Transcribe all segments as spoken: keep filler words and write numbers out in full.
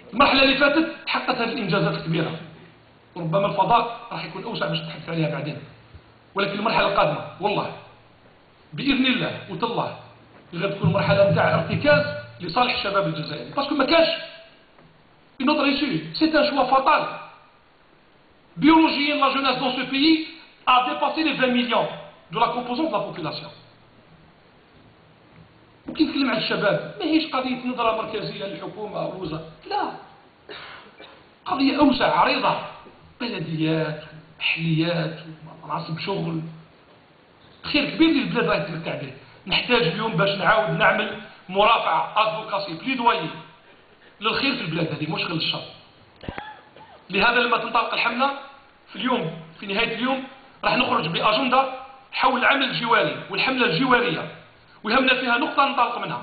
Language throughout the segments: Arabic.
المرحلة اللي فاتت حققت هذه الإنجازات الكبيرة، وربما الفضاء راح يكون أوسع باش نتحدث عليها بعدين. ولكن المرحلة القادمة والله بإذن الله وتالله غتكون مرحلة نتاع ارتكاز لصالح الشباب الجزائري، باسكو ما كانش une autre issue, c'est un choix fatal. Biologiquement, la jeunesse dans ce pays a dépassé les vingt millions de la composante de la population. وكي نتكلم عن الشباب ما هيش قضية نظرة مركزية للحكومة أو الوزارة، لا، قضية أوسع عريضة، بلديات محليات مناصب شغل، خير كبير للبلاد راهي تمتع به. نحتاج اليوم باش نعاود نعمل مرافعة ادفوكاسي بليدوي للخير في البلاد هذه مش غير للشر. لهذا لما تنطلق الحملة في اليوم في نهاية اليوم راح نخرج بأجندة حول العمل الجواري والحملة الجوارية، ويهمنا فيها نقطة ننطلق منها.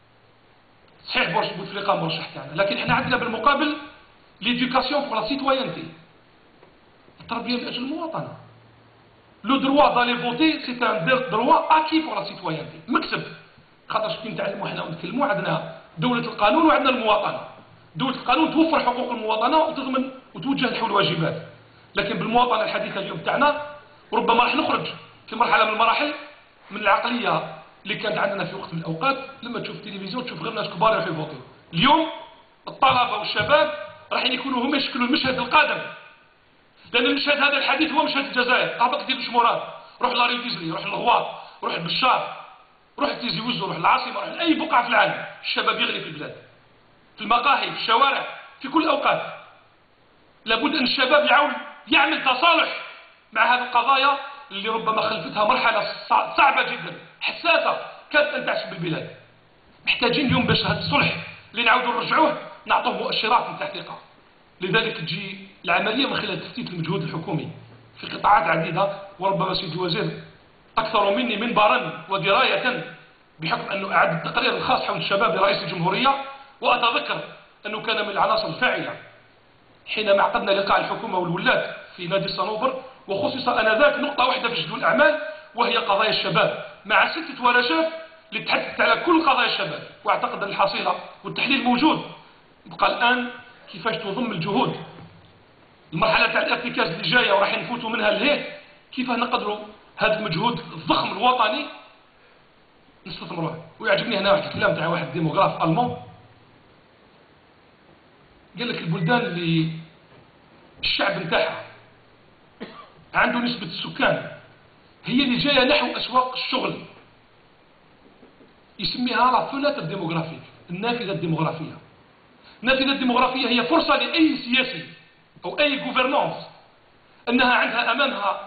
صحيح بوتفليقة مرشح تاعنا، لكن احنا عندنا بالمقابل ليدوكاسيون بور لا سيتويانتي، التربية من أجل المواطنة. لو دروا دالي فوتي سي ان دروا اكي بور لا سيتويانتي، مكسب. خاطر كي نتعلموا احنا ونتكلموا عندنا دولة القانون وعندنا المواطنة. دولة القانون توفر حقوق المواطنة وتضمن وتوجه نحو الواجبات، لكن بالمواطنة الحديثة اليوم تاعنا وربما راح نخرج في مرحلة من المراحل من العقلية اللي كانت عندنا في وقت من الأوقات لما تشوف التلفزيون تشوف غير ناس كبار يروحوا يفوتوا. اليوم الطلبة والشباب راح يكونوا هم يشكلوا المشهد القادم، لأن المشهد هذا الحديث هو مشهد الجزائر. أهبط دير مراد، روح لاريفيزري، روح للغواط، روح لبشار، روح لتيزي وزو، روح للعاصمة، روح لأي بقعة في العالم. الشباب يغلي في البلاد، في المقاهي، في الشوارع، في كل الأوقات. لابد أن الشباب يعاون يعمل تصالح مع هذه القضايا اللي ربما خلفتها مرحلة صعبة جدا حساسة كانت أن تعش بالبلاد. محتاجين اليوم باش هذا الصلح اللي نعاودوا نرجعوه نعطوه مؤشرات من ثقة. لذلك تجي العملية من خلال تفتيت المجهود الحكومي في قطاعات عديدة، وربما سيدي الوزير أكثر مني منبرا ودراية بحكم أنه أعد التقرير الخاص حول الشباب لرئيس الجمهورية. وأتذكر أنه كان من العناصر الفاعلة حينما عقدنا لقاء الحكومة والولاة في نادي الصنوبر، وخصص آنذاك نقطة واحدة في جدول الأعمال وهي قضايا الشباب، مع ستة ورشات لتحدث على كل قضايا الشباب. وأعتقد أن الحصيلة والتحليل موجود. يبقى الآن كيفاش تضم الجهود المرحلة تاع الارتكاز اللي جاية وراح نفوتوا منها لهيه، كيف نقدروا هذا المجهود الضخم الوطني نستثمروه. ويعجبني هنا واحد الكلام تاع واحد ديموغراف ألمان قال لك البلدان اللي الشعب نتاعها عنده نسبة السكان هي اللي جاية نحو أسواق الشغل، يسميها لا فوناتر ديموغرافيك، النافذة الديموغرافية. النافذة الديموغرافية هي فرصة لأي سياسي أو أي جوفرنانس أنها عندها أمامها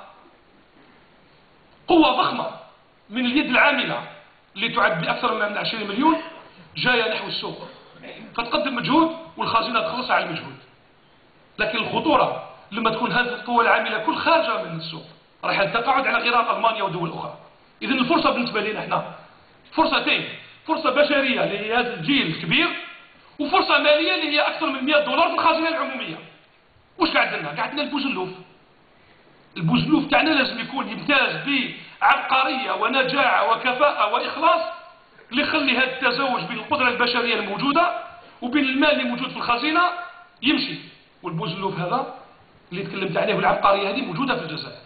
قوة ضخمة من اليد العاملة اللي تعد بأكثر من عشرين مليون جاية نحو السوق، فتقدم مجهود والخازنة تخلص على المجهود. لكن الخطورة لما تكون هذه القوة العاملة كل خارجة من السوق راح تقعد على غرار ألمانيا ودول أخرى. إذن الفرصة بالنسبة لنا احنا فرصتين، فرصة بشرية اللي هي هذا الجيل الكبير، وفرصة مالية اللي هي أكثر من مئة دولار في الخازنة العمومية. وش قاعد لنا؟ قاعد لنا البوزلوف. البوزلوف تاعنا لازم يكون يمتاز بعبقرية ونجاعة وكفاءة وإخلاص اللي يخلي هذا التزاوج بين القدرة البشرية الموجودة وبين المال اللي موجود في الخزينة يمشي. والبوزلوف هذا اللي تكلمت عليه والعبقرية هذه موجودة في الجزائر.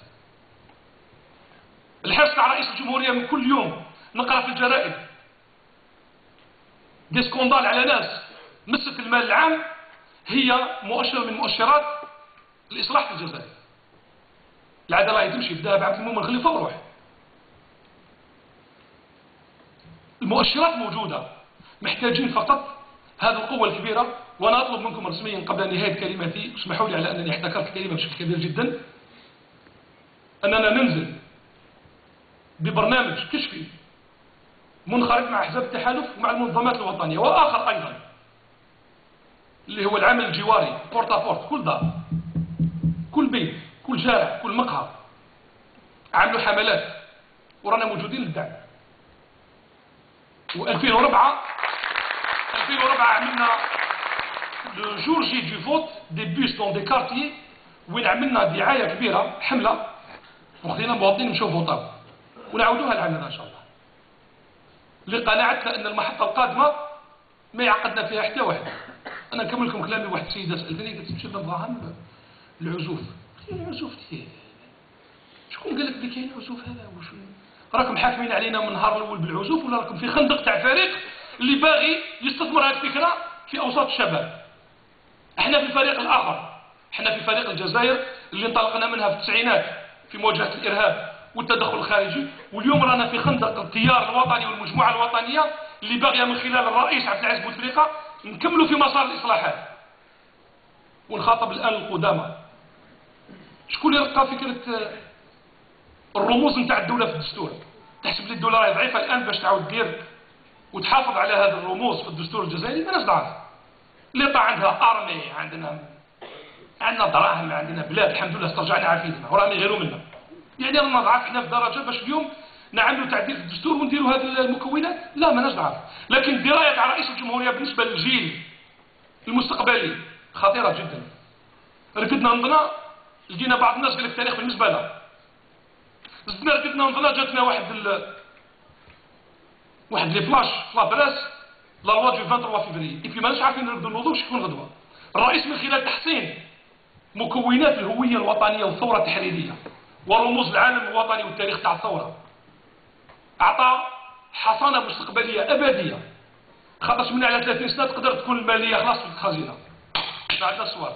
الحرص على رئيس الجمهورية من كل يوم نقرأ في الجرائد دي سكوندال على ناس مست المال العام هي مؤشر من مؤشرات الإصلاح في الجزائر. العادة راهي تمشي بدها بعبد المؤمن خليفة وروح. المؤشرات موجودة، محتاجين فقط هذه القوة الكبيرة. وأنا أطلب منكم رسميا قبل نهاية كلمتي، اسمحوا لي على أنني احتكرت الكلمة بشكل كبير جدا، أننا ننزل ببرنامج كشفي منخرط مع أحزاب التحالف ومع المنظمات الوطنية وآخر أيضا اللي هو العمل الجواري بورتا بورت، كل دار كل بيت كل شارع كل مقهى عملوا حملات ورانا موجودين للدعم. و2004 2004 عملنا لو جور جي دو فوت دي بوس دون دي كارتيي وين عملنا دعاية كبيرة حملة وخلينا المواطنين يمشوا فوطاو ونعودوها العام هذا إن شاء الله، لقناعتنا أن المحطة القادمة ما يعقدنا فيها حتى واحد. انا نكمل لكم كلامي. واحد السيده سالتني قالت تمشي للظاهر العزوف، قلت لها العزوف ديال شكون قال لك بلي كاين العزوف هذا؟ واش راكم حاكمين علينا من النهار الاول بالعزوف، ولا راكم في خندق تاع فريق اللي باغي يستثمر هذه الفكره في اوساط الشباب؟ احنا في الفريق الاخر، احنا في فريق الجزائر اللي انطلقنا منها في التسعينات في مواجهه الارهاب والتدخل الخارجي، واليوم رانا في خندق التيار الوطني والمجموعه الوطنيه اللي باغيه من خلال الرئيس عبد العزيز بوتفليقه نكملوا في مسار الاصلاحات. ونخاطب الان القدامى، شكون اللي لقى فكره الرموز نتاع الدوله في الدستور؟ تحسب لي الدوله راهي ضعيفه الان باش تعاود دير وتحافظ على هذه الرموز في الدستور الجزائري؟ ماناش ضعاف. ليطا عندها ارمي، عندنا عندنا دراهم، عندنا بلاد الحمد لله استرجعنا عافيتنا وراهم يغيروا منا. يعني رانا ضعاف احنا في درجه باش اليوم نعملوا تعديل في الدستور ونديروا هذه المكونات؟ لا ماناش ضعاف. لكن الدرايه تاع رئيس الجمهوريه بالنسبه للجيل المستقبلي خطيره جدا. ركدنا نضنا لقينا بعض الناس قال لك التاريخ بالنسبه له، زدنا ركدنا نضنا جاتنا واحد ال... واحد لي فلاش في لابراس لا لوا دو ثلاثة وعشرين فيفري، اي بي ماناش عارفين نردوا الوضوء باش يكون غدوه. الرئيس من خلال تحسين مكونات الهويه الوطنيه والثوره التحريريه ورموز العالم الوطني والتاريخ تاع الثوره اعطى حصانه مستقبليه ابديه. خاطرش من على ثلاثين سنه تقدر تكون الماليه خلاص في الخزينه ما عندنا سوار.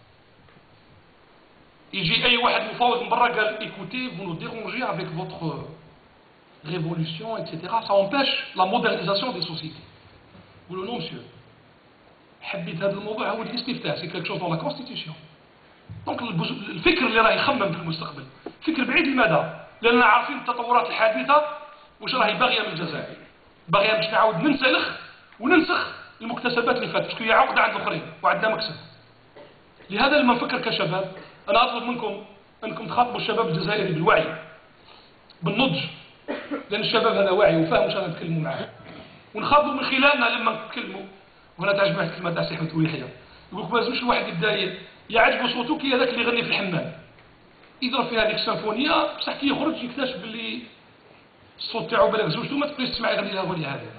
يجي اي واحد مفاوض من برا قال ايكوتي vous nous dérangez avec votre révolution et cetera ça empêche la modernisation des sociétés. قولوا نو مسيو، حبيت هذا الموضوع هو الاستفتاء سي كالك شوز دون لا كونستيتيسيون. دونك الفكر اللي راه يخمم في المستقبل فكر بعيد المدى، لاننا عارفين التطورات الحادثه واش راهي باغيه من الجزائر. باغيه باش نعاود ننسلخ وننسخ المكتسبات اللي فاتت، باسكو هي عقده عند الاخرين وعندنا مكسب. لهذا لما نفكر كشباب انا اطلب منكم انكم تخاطبوا الشباب الجزائري بالوعي بالنضج، لان الشباب هذا واعي وفاهم واش رانا نتكلموا معاه، ونخاطبوا من خلالنا لما نتكلموا. وهنا تعجبني الكلمه تاع سي حمد يحيى، يقول لك ما لازمش الواحد يبدا يعجبه صوته كي هذاك اللي يغني في الحمام يضرب في هذيك السيمفونيه، بصح كي يخرج يكتشف باللي الصوت تاعو بالك زوجته ما تقدرش تسمع يغني لها الاغنيه هذه.